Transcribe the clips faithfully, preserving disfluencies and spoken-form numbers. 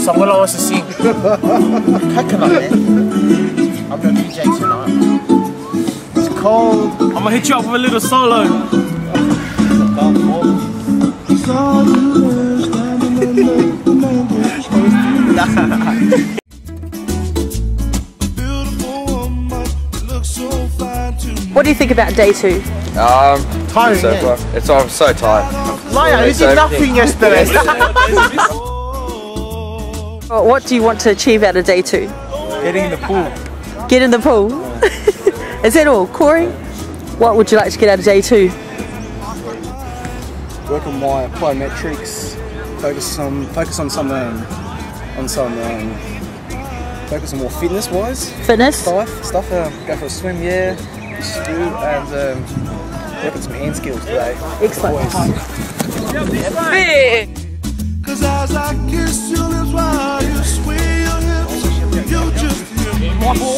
So what I was to sing? Coconut, man. I'm the D J tonight. It's cold. I'm gonna hit you up with a little solo. What do you think about day two? Um, Tiring, so yeah. far. It's I'm so tired. Liar, you did nothing yesterday. What do you want to achieve out of day two? Getting in the pool. Get in the pool. Is that all? Corey, what would you like to get out of day two? Work on my plyometrics. Focus on focus on some um, on some um, focus on more fitness wise. Fitness. Stuff stuff. Um, go for a swim, yeah. Just do and um, work on some hand skills today. Excellent. Cause as I kiss your lips while you sway your hips, you just hear me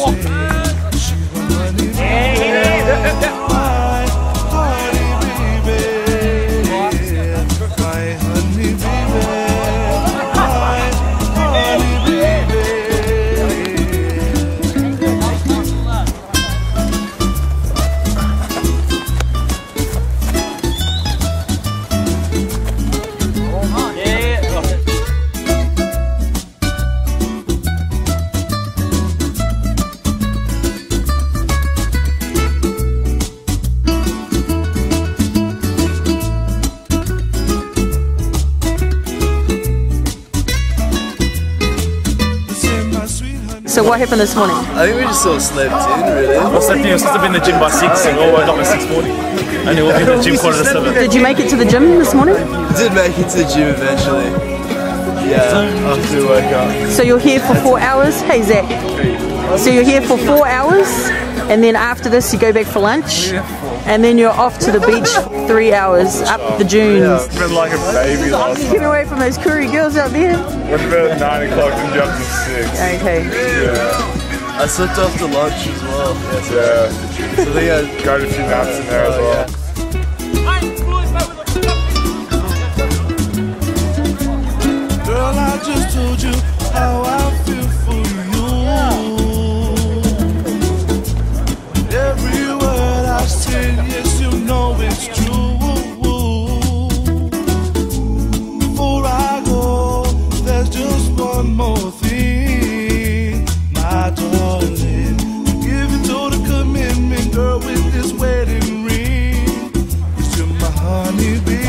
So what happened this morning? I think we just sort of slept in, really. I slept in, I was supposed to be in the gym by six and all woke up at six forty. And it will be in the gym quarter to seven. Did you make it to the gym this morning? I did make it to the gym eventually. Yeah, after we woke up. So you're here for four hours? Hey Zach. So you're here for four hours and then after this you go back for lunch and then you're off to the beach for three hours up the dunes. It's been like a baby last night. Get away from those curry girls out there. Went to bed at nine o'clock and jumped at six. Okay. Yeah. I slept after lunch as well. Yeah. So I think I got a few naps in there as well. Girl, I just told you how I feel for you. Every word I say, yes, you know it's true. Before I go, there's just one more thing, my darling. Give you total commitment, girl, with this wedding ring. 'Cause you're my honey, baby.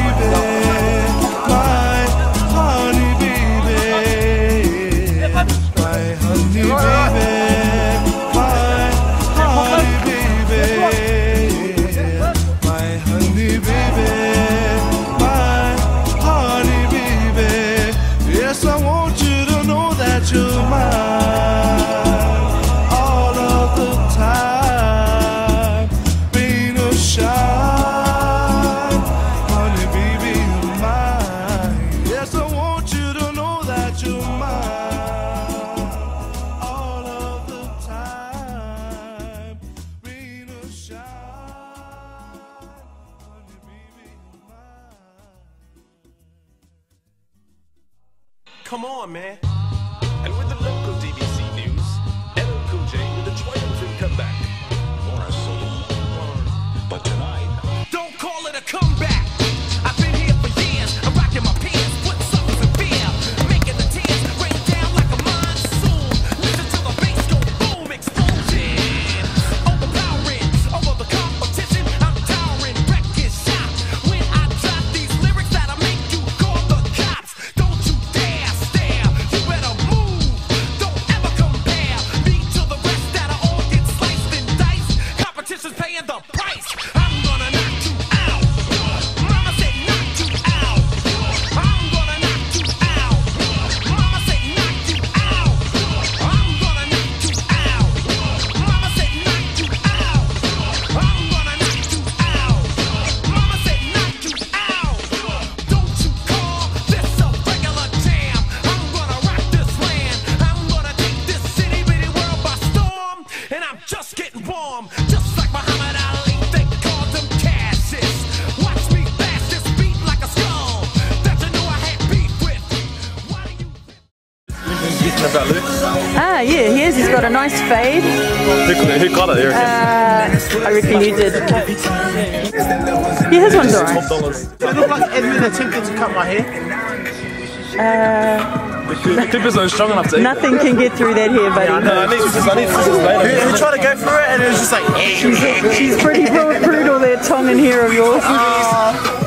Come on, man. And with the local D B C news, L L Cool J with a triumphant comeback. Or a solo. But tonight, don't call it a comeback. I've been here for years. I'm rocking my pants, putting suckers in fear, making the tears rain down like a monsoon. Listen to the bass go boom, explosion. Overpowering, over the competition. I'm towering, wrecking shop. When I drop these lyrics that'll make you call the cops. Don't you dare stare. You better move. Ah, yeah, he is. He's got a nice fade. Who, who got it? Here Uh, I reckon you did. Yeah, his one's alright. Does it look like Edmund attempted to cut my hair? Uh, The clippers aren't strong enough to. nothing can get through that hair, buddy. No, I need scissors. I need scissors Who, later. who tried to go through it and it was just like, She's pretty brutal, that tongue and hair of yours. uh,